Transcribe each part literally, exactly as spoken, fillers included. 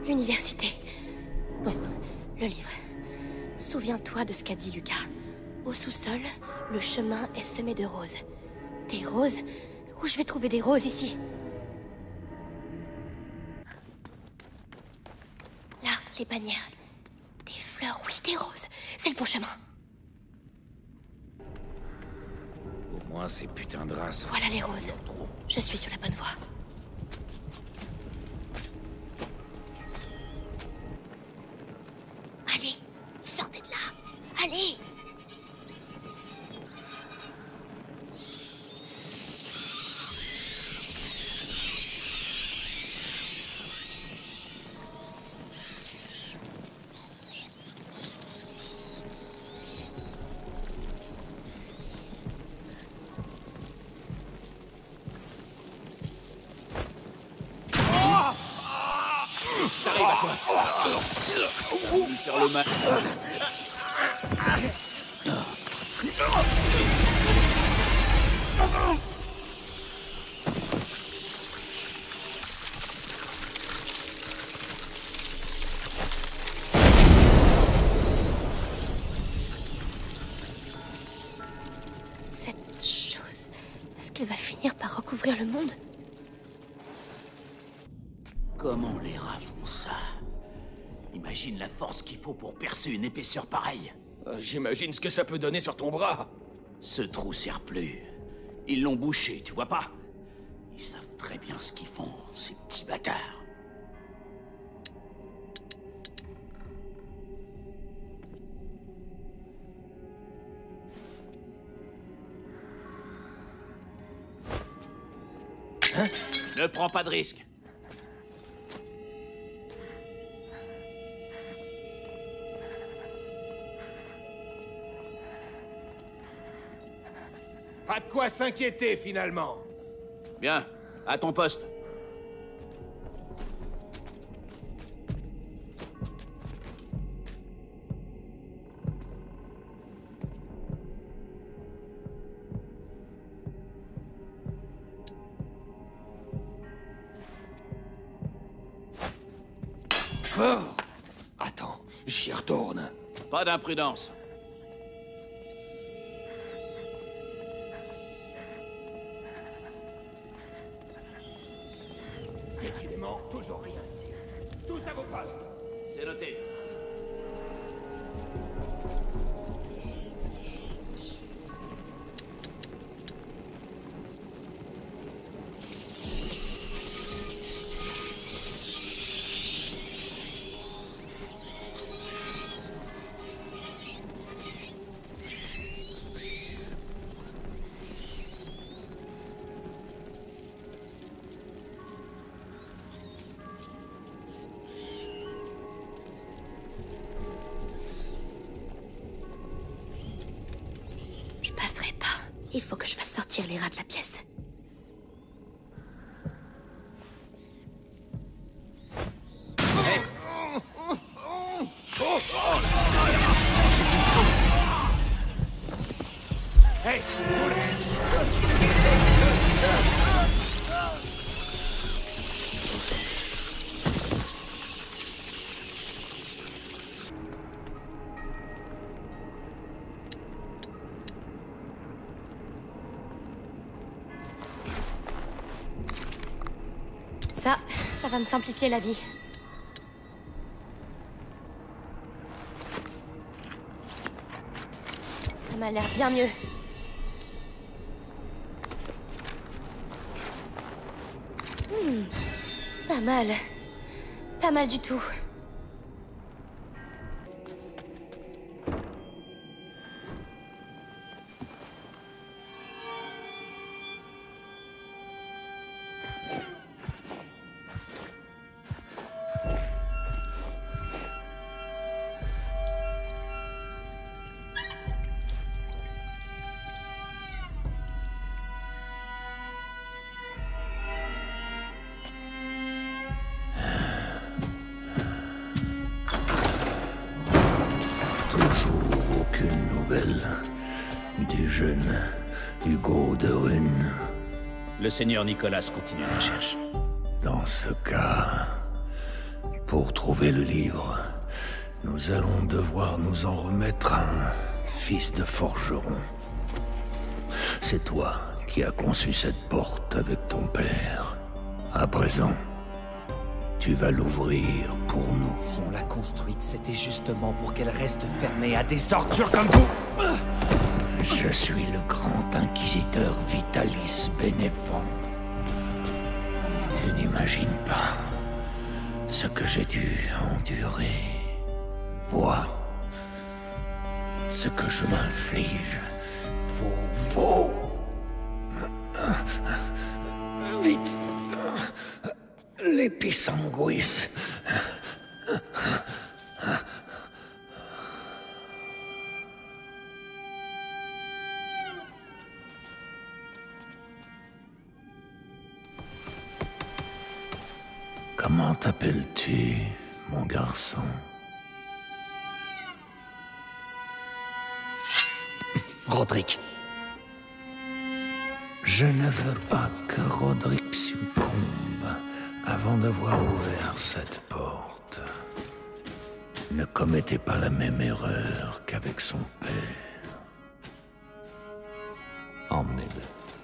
L'université. Bon, le livre. Souviens-toi de ce qu'a dit Lucas. Au sous-sol, le chemin est semé de roses. Des roses? Où je vais trouver des roses ici? Là, les bannières. Des fleurs, oui, des roses. C'est le bon chemin. Au moins ces putains de races. Voilà les roses. Je suis sur la bonne voie. Allez, sortez de là. Allez! T'arrives à toi. Lui faire le mal. Cette chose, est-ce qu'elle va finir par recouvrir le monde? Comment les rats font ça? Imagine la force qu'il faut pour percer une épaisseur pareille. Euh, J'imagine ce que ça peut donner sur ton bras. Ce trou sert plus. Ils l'ont bouché, tu vois pas? Ils savent très bien ce qu'ils font, ces petits bâtards. Hein? Ne prends pas de risque. Pas de quoi s'inquiéter, finalement. Bien, à ton poste. Oh, attends, j'y retourne. Pas d'imprudence. Décidément, toujours rien ici. Tous à vos postes. C'est noté. Je passerai pas. Il faut que je fasse sortir les rats de la pièce. Hey. Hey! Ça, ça va me simplifier la vie. Ça m'a l'air bien mieux. Hmm, pas mal. Pas mal du tout. Du jeune Hugo de Rune. Le seigneur Nicolas continue la recherche. Dans ce cas, Pour trouver le livre, nous allons devoir nous en remettre à un fils de forgeron. C'est toi qui as conçu cette porte avec ton père. À présent, tu vas l'ouvrir pour nous. Si on l'a construite, c'était justement pour qu'elle reste fermée à des ordures comme vous. Je suis le grand inquisiteur Vitalis Bénévent. Tu n'imagines pas ce que j'ai dû endurer. Vois ce que je m'inflige pour vous. Vite, l'épisanguis. Comment t'appelles-tu, mon garçon? Roderick. Je ne veux pas que Roderick succombe avant d'avoir ouvert cette porte. Ne commettez pas la même erreur qu'avec son père. Emmenez-le.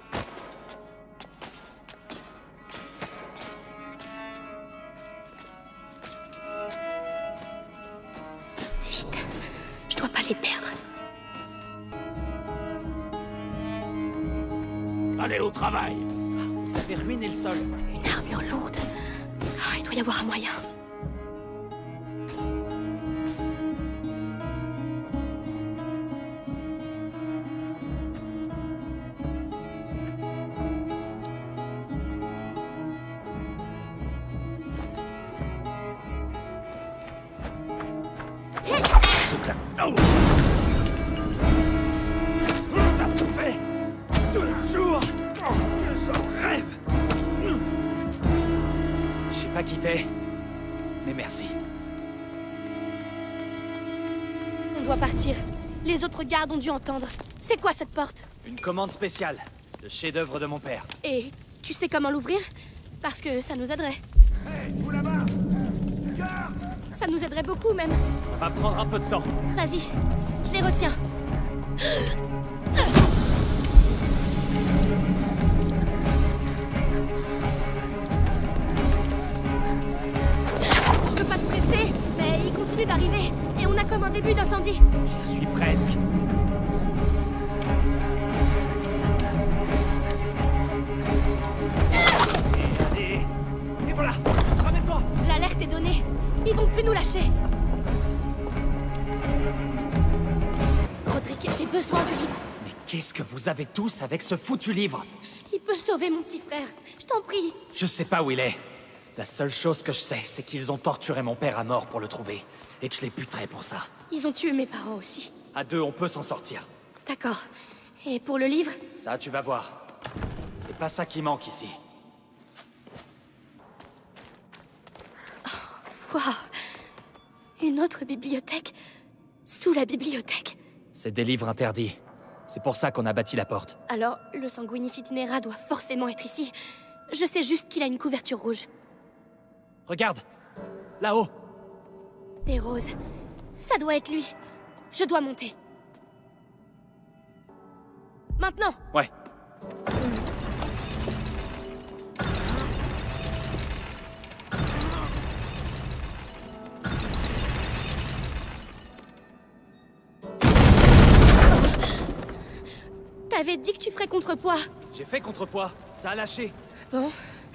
Vite, je dois pas les perdre. Allez au travail! Vous avez ruiné le sol. Une armure lourde. Ah, il doit y avoir un moyen. Oh. Ça te fait toujours que j'en rêve. Je sais pas qui t'es, mais merci. On doit partir. Les autres gardes ont dû entendre. C'est quoi cette porte? Une commande spéciale, le chef-d'œuvre de mon père. Et tu sais comment l'ouvrir? Parce que ça nous aiderait. Hé, vous là-bas! Garde! Ça nous aiderait beaucoup même. Ça va prendre un peu de temps. Vas-y, je les retiens. Je veux pas te presser, mais il continue d'arriver. Et on a comme un début d'incendie. J'y suis presque. Et, et voilà! Ramène-toi! L'alerte est donnée. Ils vont plus nous lâcher. Roderick, j'ai besoin du livre. Mais qu'est-ce que vous avez tous avec ce foutu livre? Il peut sauver mon petit frère. Je t'en prie. Je sais pas où il est. La seule chose que je sais, c'est qu'ils ont torturé mon père à mort pour le trouver. Et que je les buterai pour ça. Ils ont tué mes parents aussi. À deux, on peut s'en sortir. D'accord. Et pour le livre? Ça, tu vas voir. C'est pas ça qui manque ici. Waouh! Une autre bibliothèque? Sous la bibliothèque? C'est des livres interdits. C'est pour ça qu'on a bâti la porte. Alors, le Sanguinis Itinera doit forcément être ici. Je sais juste qu'il a une couverture rouge. Regarde! Là-haut! Des roses. Ça doit être lui. Je dois monter. Maintenant! Ouais. T'avais dit que tu ferais contrepoids. J'ai fait contrepoids. Ça a lâché. Bon.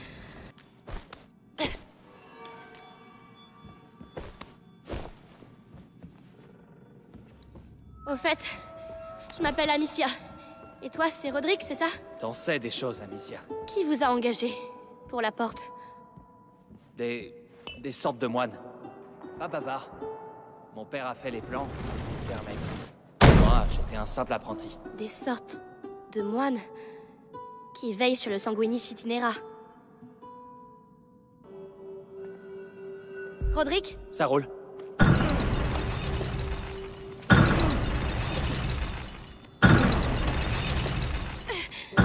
Au fait, je m'appelle Amicia. Et toi, c'est Roderick, c'est ça? T'en sais des choses, Amicia. Qui vous a engagé pour la porte? Des... des sortes de moines. Pas bavard. Mon père a fait les plans. Père mec. Moi, j'étais un simple apprenti. Des sortes de moines qui veillent sur le Sanguinis Itinera. Roderick? Ça roule.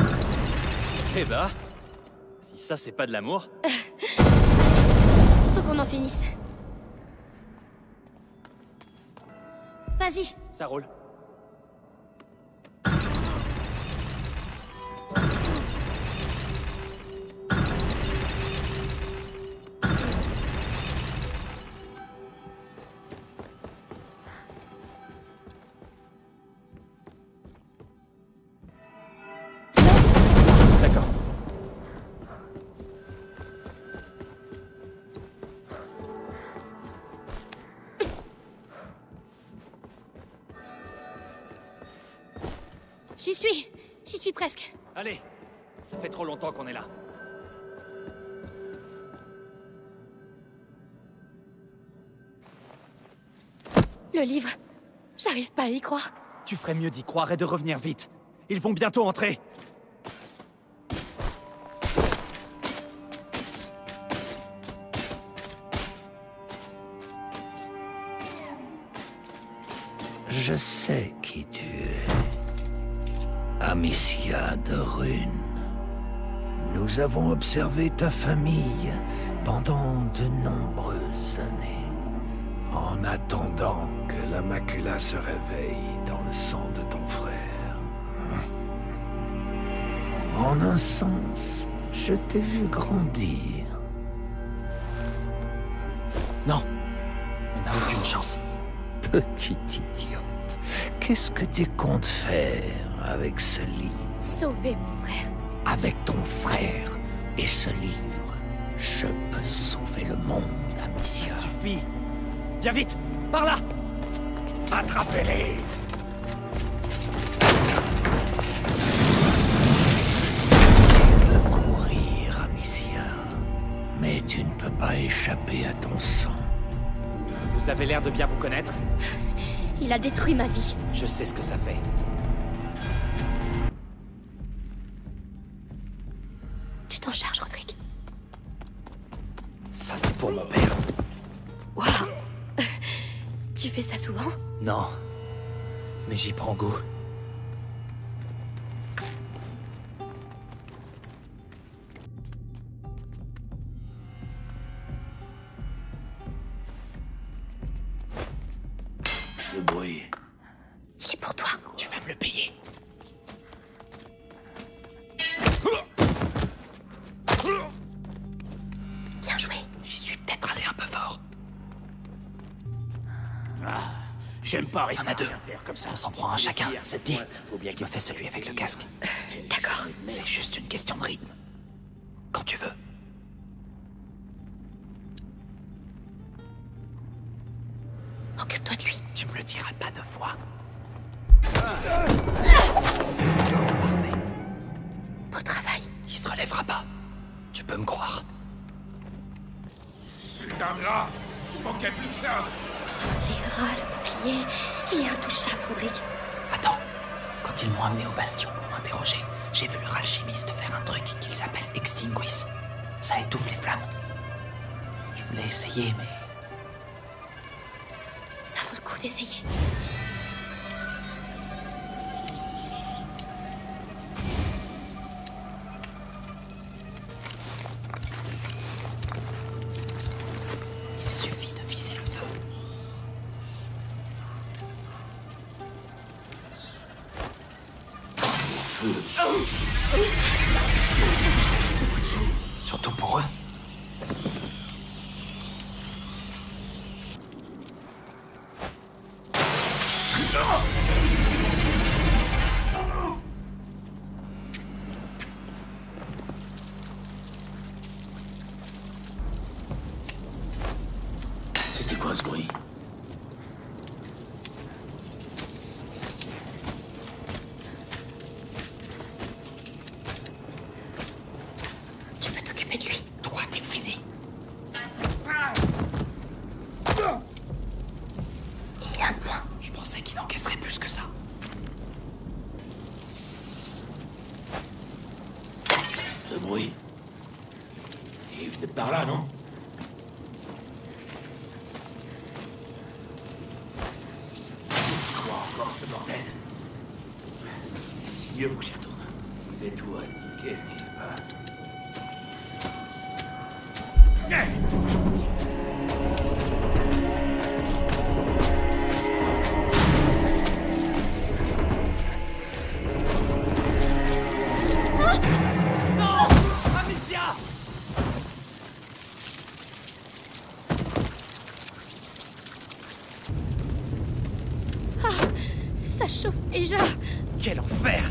Eh bah, si ça c'est pas de l'amour... Faut qu'on qu'on en finisse. Vas-y. Ça roule. D'accord. J'y suis. J'y suis presque. Allez, ça fait trop longtemps qu'on est là. Le livre. J'arrive pas à y croire. Tu ferais mieux d'y croire et de revenir vite. Ils vont bientôt entrer. Je sais qui tu es. Amicia de Rune. Nous avons observé ta famille pendant de nombreuses années, en attendant que la macula se réveille dans le sang de ton frère. En un sens, je t'ai vu grandir. Non, on n'a aucune chance. Petite idiote, qu'est-ce que tu comptes faire avec ce livre? Sauver mon frère. Avec ton frère et ce livre, je peux sauver le monde, Amicia. Ça suffit. Viens vite, par là. Attrapez-les! Tu peux courir, Amicia, mais tu ne peux pas échapper à ton sang. Vous avez l'air de bien vous connaître. Il a détruit ma vie. Je sais ce que ça fait. Tu t'en charges, Roderick. Ça, c'est pour mon père. Waouh. Tu fais ça souvent? Non, mais j'y prends goût. Le bruit. Il est pour toi. Tu vas me le payer. Bien joué. J'y suis peut-être allé un peu fort. Ah, j'aime pas rester Un à deux. à faire comme ça. On s'en prend un chacun, ça te dit? Faut bien Me fais celui avec le casque. D'accord. C'est juste une question de rythme. Quand tu veux. Occupe-toi de lui. Tu me le diras pas deux fois. Beau travail. Il se relèvera pas. Tu peux me croire. Putain de rat! Il manquait plus que ça! Les rats, le bouclier. Il est intouchable, Roderick. Attends. Quand ils m'ont amené au bastion pour m'interroger, j'ai vu leur alchimiste faire un truc qu'il s'appelle Extinguis. Ça étouffe les flammes. Je voulais essayer, mais... Ça vaut le coup d'essayer. Il suffit de viser le feu. Surtout pour eux. C'était quoi ce bruit? Tu peux t'occuper de lui. Toi, t'es fini. Il y a un de moins. Je pensais qu'il encaisserait plus que ça. Ce bruit. Il venait de par là, non? Quoi encore ce bordel? Mieux vous, j'y retourne. Vous êtes où, Annie? Qu'est-ce qui se passe? Ça chauffe déjà. Quel enfer!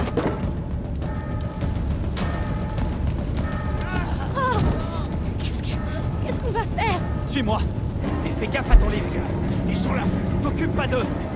Oh, qu'est-ce que... Qu'est-ce qu'on va faire? Suis-moi! Et fais gaffe à ton livre. Ils sont là! T'occupe pas d'eux!